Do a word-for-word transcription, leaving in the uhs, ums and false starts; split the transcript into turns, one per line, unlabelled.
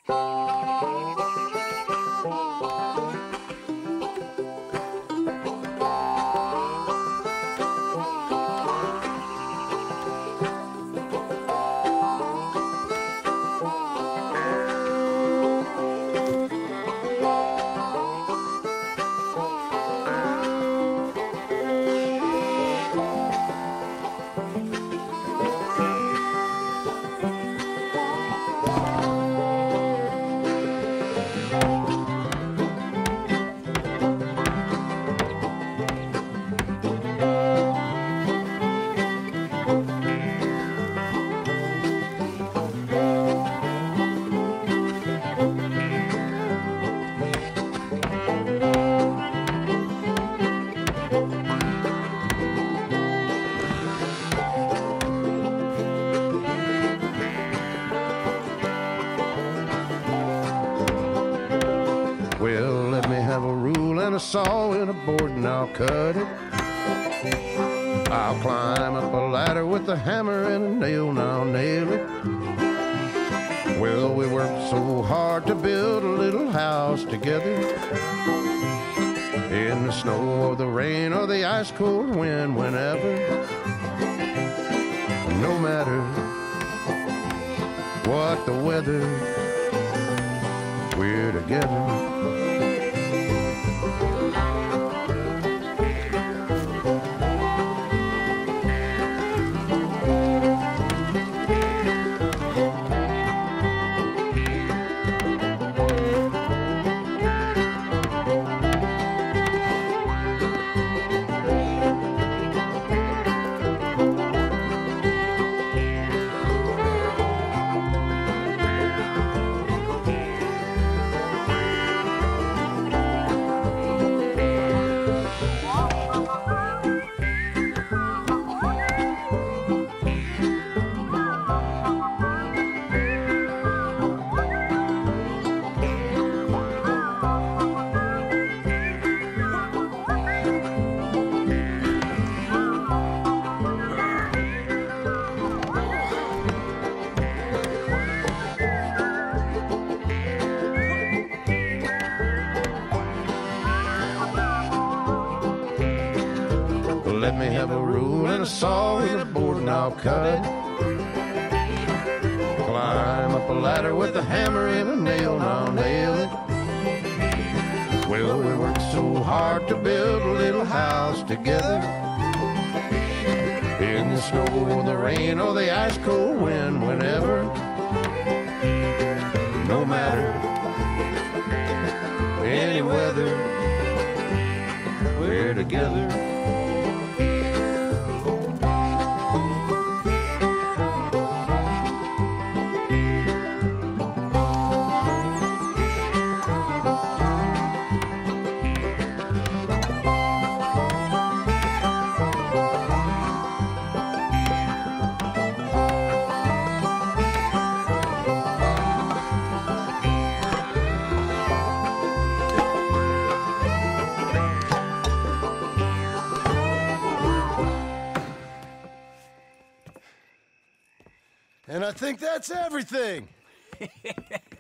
Well, let me have a rule and a saw and a board and I'll cut it. I'll climb up a ladder with a hammer and a nail and I'll nail it. Well, we worked so hard to build a little house together. In the snow or the rain or the ice cold wind, whenever. No matter what the weather, we're together. Let me have a rule and a saw and a board and I'll cut it. Climb up a ladder with a hammer and a nail and I'll nail it. Well, we worked so hard to build a little house together. In the snow or the rain or the ice cold wind, whenever. No matter any weather, we're together.
And I think that's everything.